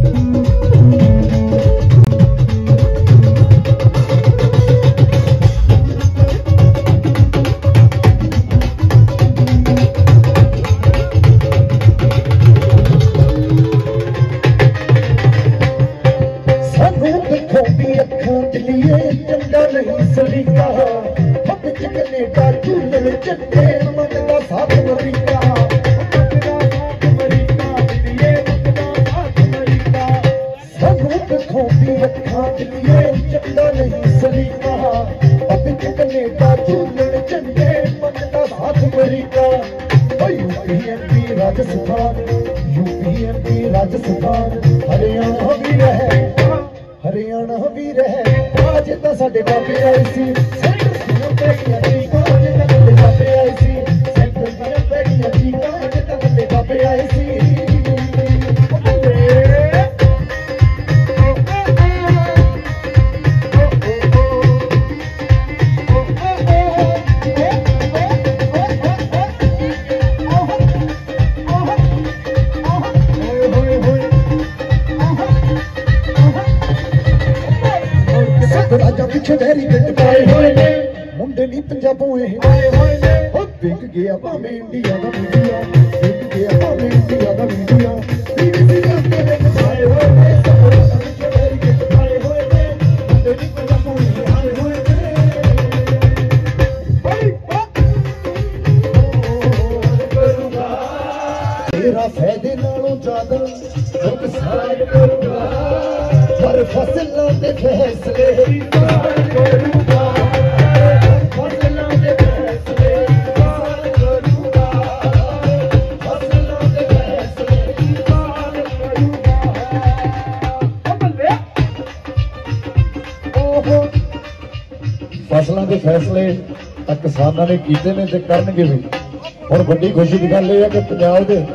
फसलों के फैसले किसानों ने कीते ने ते करनगे भी। हुण वड्डी खुशी की गल यह है कि पंजाब दे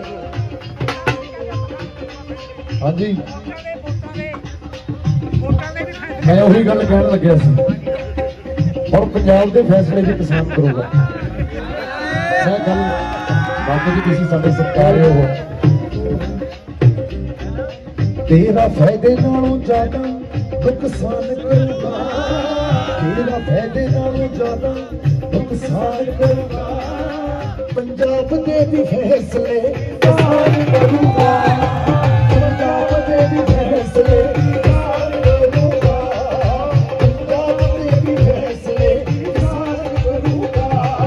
हाँ जी मैं उही गल कहन लग्या सी हुण पंजाब दे फैसले जो किसान करूगा मैं गल बाकी जी तुसीं साडे सरकार हो तेरा फायदे नालों ज्यादा नुकसान करूगा तेरा फायदे नालों ज्यादा नुकसान करूगा पंजाब दे भी फैसले किसान करूगा पंजाब दे भी फैसले किसान करूगा पंजाब दे भी फैसले किसान करूगा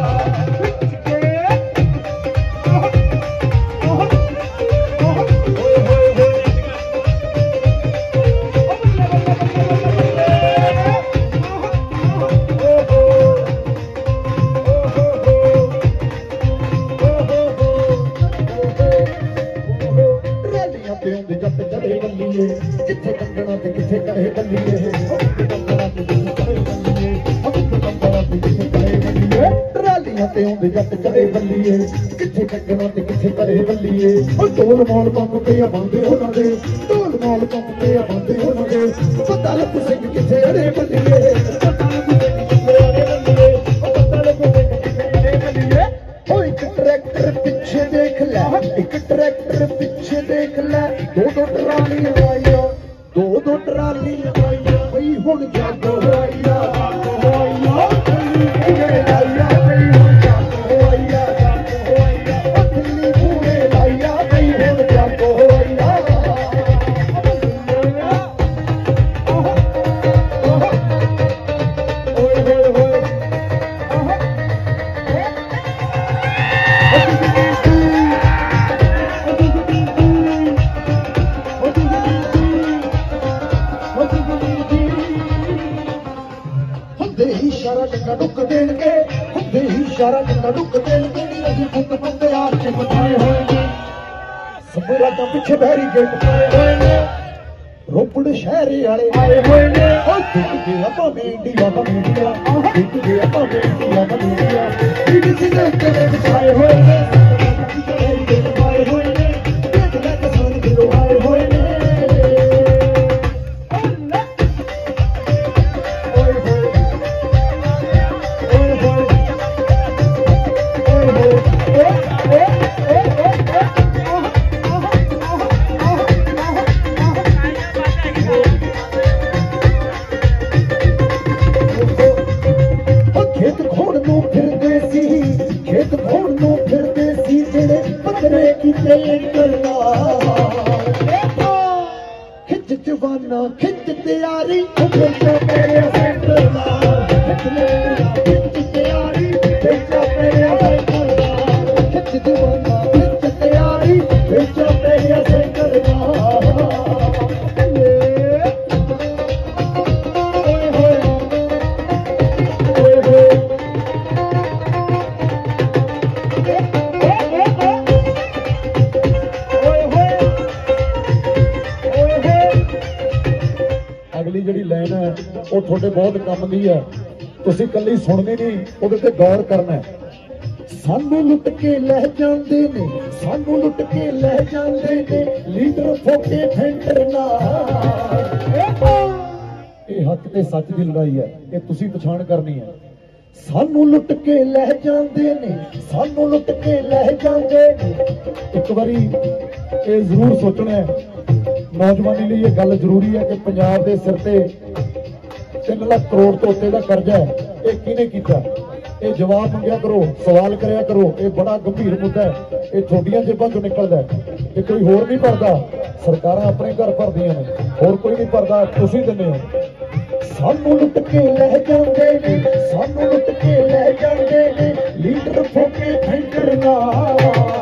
किथे कंगना ते किथे करे बल्लीए कंगना ते किथे करे बल्लीए कंगना ते किथे करे बल्लीए ट्रालियां ते आउंदे जट करे बल्लीए किथे कंगना ते किथे करे बल्लीए ओ ढोल माल पंप ते आ बंदे होना दे ढोल माल पंप ते आ बंदे होना दे पता लग सिंह किथे अड़े बल्लीए पता लग सिंह किथे अड़े बल्लीए ओ पता लग सिंह किथे अड़े बल्लीए ओ एक ट्रैक्टर पीछे देख ले एक ट्रैक्टर पीछे देख ले दो ट्रालियां आईया दो ट्रालियां आईया भई हुण जागो आईया आईया भई आईया भई हुण जागो आईया दिल्ली पूरे लाईया भई हुण जागो आईया डुक देंगे खुद ही इशारा डुक देंगे अभी खुद बंदे आर्च बनाए होंगे सबरा तो पीछे बैरीकेड पाए होंगे रोपड़ शहरी वाले आए होंगे और दिख गया भावे इंडिया का मीडिया दिख गया भावे इंडिया का मीडिया बीबीसी ने तेरे बिछाए होंगे बैरीकेड पाए होंगे देख ले किसान गिरो आए होंगे जवाना खिंच तैयारी बेचा मेरे सेंटर दा खिंच तैयारी बेचा मेरे सेंटर दा खिंच जवाना खिंच तैयारी बेचा मेरे सेंटर दा अगली जी लाइन है वो थोड़े बहुत कम की है तुसी कली सुननी नहीं उहदे ते गौर करना है सानू लुट के लह जांदे ने सानू लुट के लह जांदे ने लीडर फोके फेंटर ना ये हक ते सच की लड़ाई है ये तुसी पछाण करनी है सानू लुट के लह जांदे ने सानू लुट के लह जांदे ने एक बारी ये जरूर सोचना है नौजवानी लिए यह गल जरूरी है कि पंजाब के सिर से 3 लाख करोड़ तो उत्ते का कर्जा है ये किने कीता ये जवाब मंगया करो सवाल करया करो ये बड़ा गंभीर मुद्दा है ये छोटियां जेबां चों निकलदा है ये कोई होर नहीं भरदा सरकारां अपने घर भरदियां ने होर कोई नहीं भरदा तुसीं दिंदे हो सानू लुट के लह जांदे ने सानू लुट के लह जांदे ने लीडर फोके फैंकर नाल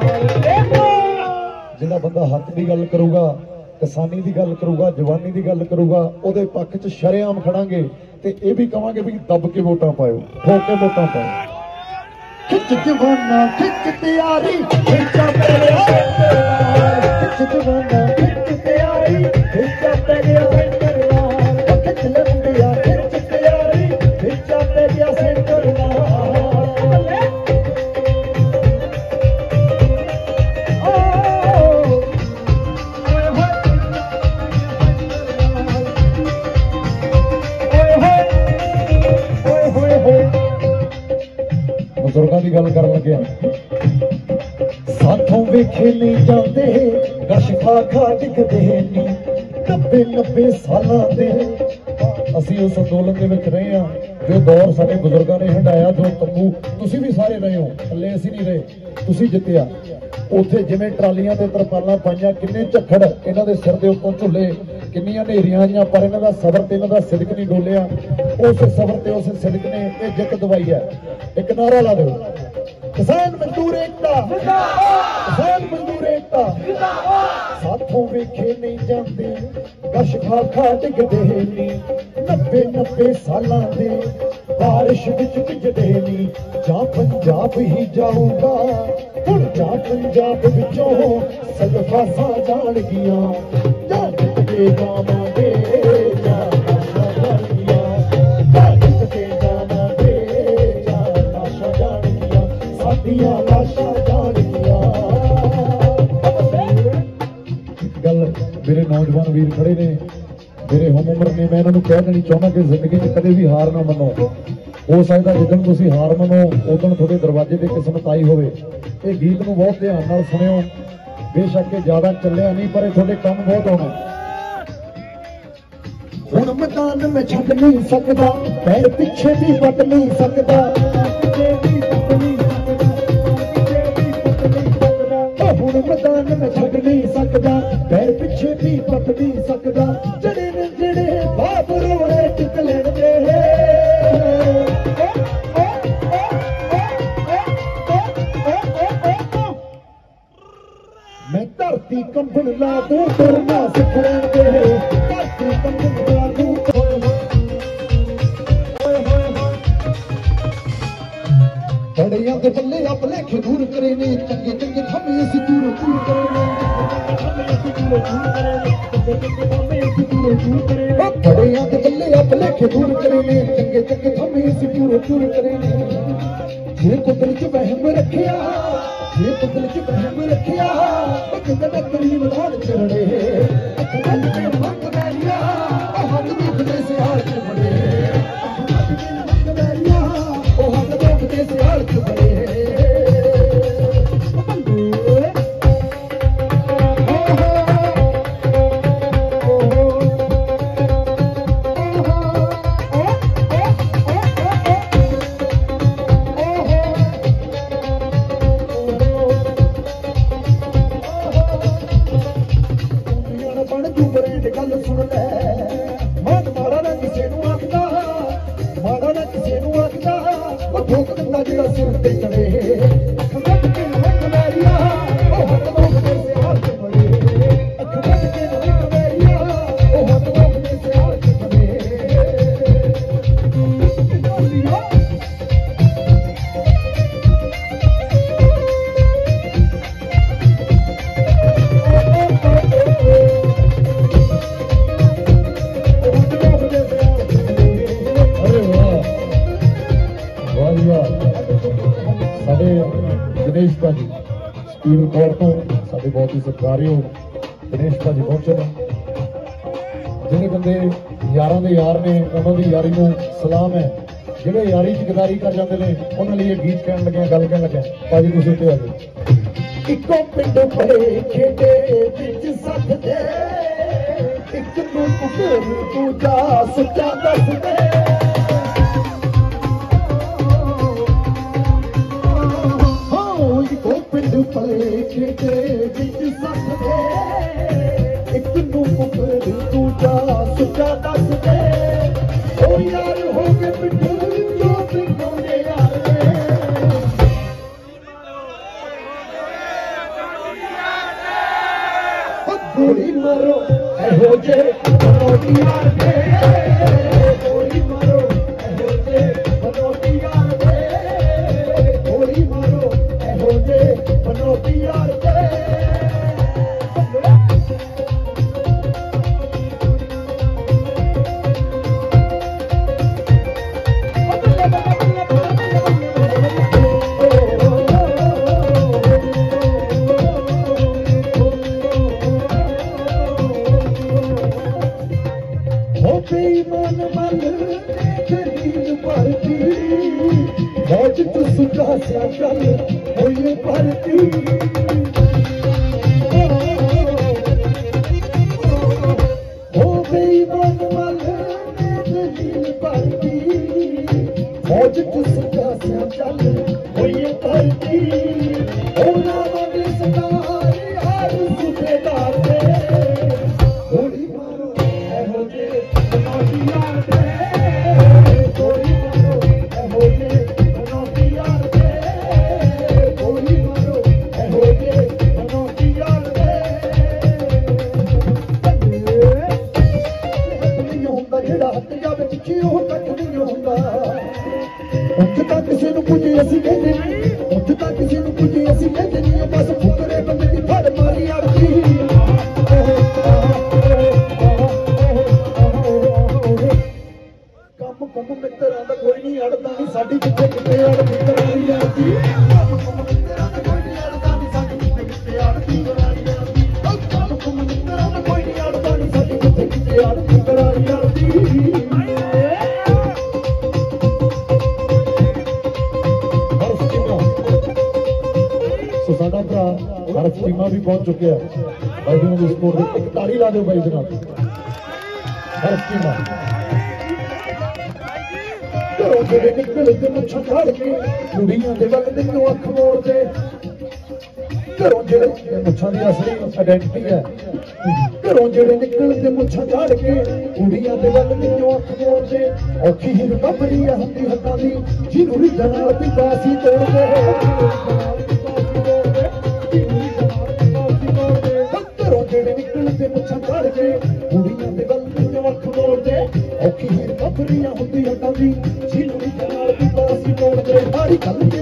जिहड़ा बंदा हक दी गल करूगा किसानी की गल करूगा जवानी की गल करूगा उहदे पक्ष च शरेआम खड़ांगे ते ये भी कहांगे भी दब के वोटां पाओ ठोक के वोटां पाओ खिच जवाना खिच तैयारी खिचा मेरे खिच जवाना खिच तैयारी खिचा मेरे खिच लंबिया खिच तैयारी खिचा मेरे सेंटर बुजुर्गों की गल कर लगे साथों वेखे नहीं जाते गश खा खा डिगते नहीं 90 सालों के असी उस अंदोलन के रहे हैं जो दौर साडे बुजुर्गों ने हंडाया जो तंबू तुसी भी सारे रहे हो थल्ले असी नहीं रहे तुसी जित्तिया उत्थे जिवें ट्रालियां ते तरपालां पाईयां किन्ने झक्खड़ इन्हां दे सिर दे उत्तों झुले किन्नियां नेरियां आईयां पर इन्हां दा सबर ते इन्हां दा सिदक नहीं डोलिया उस सबर ते उस सिदक ने ये जित दवाई है एक नारा ला दो किसान मजदूर एकता किसान मजदूर एकता साथों वेखे नहीं जाते गश खा खा डिगदे नहीं 90 सालां दे बारिश विच भिजदे नहीं जा पंजाब ही जाऊगा हुण जा पंजाब विचों सलफासा जान गिया जा जित के जावांगे जा लाशा जान गिया जा जित के जावांगे जा लाशा जान गिया साडियां लाशा जान गिया गल मेरे नौजवान वीर खड़े ने मेरे हम उम्र ने मैं इन्होंने कह देनी चाहना कि जिंदगी में कदे भी हार ना मनो हो सकता जिदन तुसी हार मनो उदन थोड़े दरवाजे की किस्मत आई होवे ये गीत नूं बहुत ध्यान नाल सुनियो बेशक ज्यादा चलिया नहीं पर थोड़े कम बहुत होना हुण मैदान में छड्ड नहीं सकदा पैर पीछे भी वट नहीं सकदा हुण मैदान में छड्ड नहीं सकदा पैर पीछे भी वट नहीं सकदा जड़े बाप रोड़े टिक लेंदे मैं धरती कंबन ला दूं तुरना सिख लेंदे धरती कंबन ला दूं बड़ियां दे बल्ले आप लेखे दूर करे ने चंगे चंगे थमे असी दूर दूर करे ने बड़ियां दे बल्ले आप लेखे दूर करे ने चंगे चंगे थमे असी दूर दूर करे ने जे कुदरत च वहम रखिया ये दिल च बहम रखिया कितने करीब लाड़ चढ़े अखबार में मंग बैरिया हाथ दुखते से हाथ बड़े अखबार में मंग बैरिया हाथ दुखते से हाथ बड़े तू ब्रांड गल सुन लै मन माड़ा ना किसे नू आखदा माड़ा ना किसे नू आखदा ओ ठोक दिंदा जेड़ा सिर ते चढ़े अख वट के नक मैरिया ओ हथ लोक दे सियाल च बड़े अख वट के नक मैरिया ओ हथ लोक दे सियाल च बड़े दिनेश भाजी स्टील कौर तो साढ़े बहुत ही सत्कारयोग दिनेश भाजी पहुंचे ने जिहड़े बंदे यारां दे यार ने उन्हां दी यारी नूं सलाम है जिहड़े यारी च गदारी कर जाते हैं उन्हां लई गीत कहण लगे गल कहण लगे भाजी तुसीं उत्ते आ जाओ इक्को पिंड पड़े खेडे विच सख दे इक नूं पुकर दूजा सच्चा दस दे पले खेडे विच सख दे इक नूं पुकर दूजा सच्चा दस दे ओ यार हो गए पिट्ठू जो पिंडों यार गोली मारो एहो जे बनोटी यार दे गोली मारो एहो जे बनोटी यार दे गोली मारो एहो जे बनोटी यार दे बेईमान मल जलील भरती फौज तू सुखा सा चल होइए भरती हो बेईमान मल जलील भरती फौज तू सुखा सा चल होइए भरती ओ नामा दे सरदार हर सूबेदार दे गोली मारो एहो जे बनोटी यार दे गोली मारो एहो जे बनोटी यार दे गोली मारो एहो जे बनोटी यार दे नहीं होंदा जेड़ा हत्थ जावे चिट्ठी ओह कट नहीं होंदा ਉੱਥੇ ਤਾਂ ਕਿਸੇ ਨੂੰ ਕੁਝ ਅਸੀਂ ਕਹਿੰਦੇ ਨਹੀਂ ਉੱਥੇ ਤਾਂ ਕਿਸੇ ਨੂੰ ਕੁਝ ਅਸੀਂ ਕਹਿੰਦੇ ਨਹੀਂ ਬਸ ਫੁਕਰੇ ਬੰਦੇ ਦੀ ਫੜ ਮਾਰੀ ਆਰਤੀ ਕੰਮ ਮਿੱਤਰਾਂ ਦਾ ਕੋਈ ਨਹੀਂ ਅੜਦਾ ਨਹੀਂ ਸਾਡੀ ਕਿੱਥੇ ਕਿੱਥੇ ਅੜਦੀ ਕਰਾਈ ਆਰਤੀ ਕੰਮ ਮਿੱਤਰਾਂ ਦਾ ਕੋਈ ਨਹੀਂ ਅੜਦਾ ਨਹੀਂ ਸਾਡੀ ਕਿੱਥੇ ਕਿੱਥੇ ਅੜਦੀ ਕਰਾਈ ਆਰਤੀ ਕੰਮ ਮਿੱਤਰਾਂ ਦਾ ਕੋਈ ਨਹੀਂ ਅੜਦਾ ਨਹੀਂ ਸਾਡੀ ਕਿੱਥੇ ਕਿੱਥੇ ਅੜਦੀ ਕਰਾਈ ਆਰਤੀ साडा भरा हरफ चीमा भी पहुंच चुके हैं भाई जी स्कोर एक ताली ला दो भाई जनाब हरफ चीमा घरों जेड़े निकलदे मुछां झाड़ के कुड़ियां दे वल निन्नू अख मोड़दे घरों जेड़े मुछां दी असली आइडेंटिटी है घरों जेड़े निकलदे मुछां झाड़ के कुड़ियां दे वल निन्नू अख मोड़दे औखी ही रिकवरी हुंदी हत्तां दी जिन्नू रिद्धां नाल भी बासी तोड़दे जेड़े निकलते मुछां झाड़ के कुड़ियां दे वल निन्नू अख मोड़दे औखी ही रिकवरी हुंदी हत्तां दी जिन्नू रिद्धां नाल भी बासी तोड़दे सारी गल